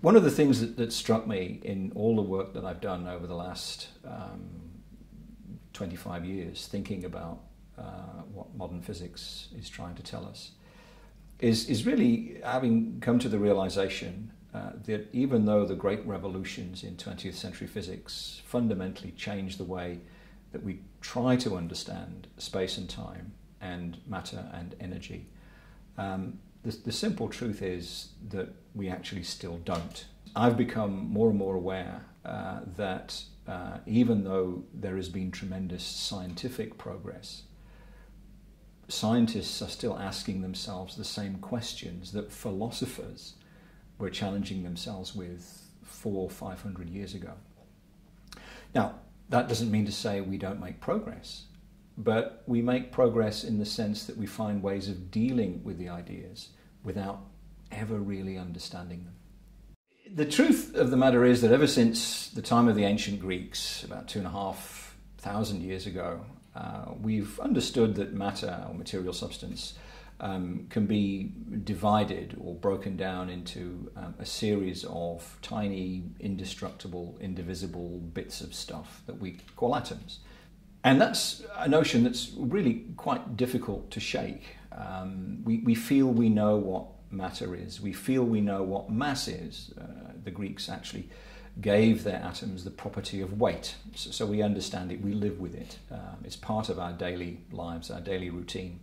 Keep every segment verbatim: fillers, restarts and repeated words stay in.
One of the things that, that struck me in all the work that I've done over the last um, twenty-five years, thinking about uh, what modern physics is trying to tell us, is, is really having come to the realization uh, that even though the great revolutions in twentieth century physics fundamentally changed the way that we try to understand space and time and matter and energy, um, the, the simple truth is that we actually still don't. I've become more and more aware uh, that uh, even though there has been tremendous scientific progress, scientists are still asking themselves the same questions that philosophers were challenging themselves with four, five hundred years ago. Now, that doesn't mean to say we don't make progress, but we make progress in the sense that we find ways of dealing with the ideas without ever really understanding them. The truth of the matter is that ever since the time of the ancient Greeks, about two and a half thousand years ago, uh, we've understood that matter or material substance um, can be divided or broken down into um, a series of tiny, indestructible, indivisible bits of stuff that we call atoms. And that's a notion that's really quite difficult to shake. Um, we, we feel we know what matter is. We feel we know what mass is. Uh, the Greeks actually gave their atoms the property of weight. So, so we understand it, we live with it. Um, it's part of our daily lives, our daily routine.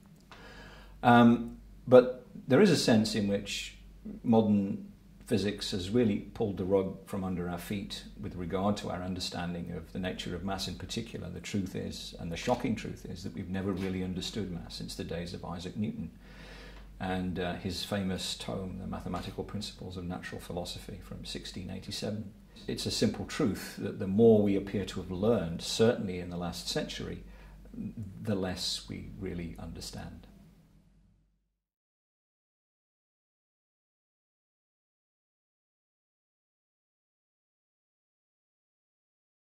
Um, but there is a sense in which modern physics has really pulled the rug from under our feet with regard to our understanding of the nature of mass in particular. The truth is, and the shocking truth is, that we've never really understood mass since the days of Isaac Newton and uh, his famous tome, The Mathematical Principles of Natural Philosophy, from sixteen eighty-seven. It's a simple truth that the more we appear to have learned, certainly in the last century, the less we really understand.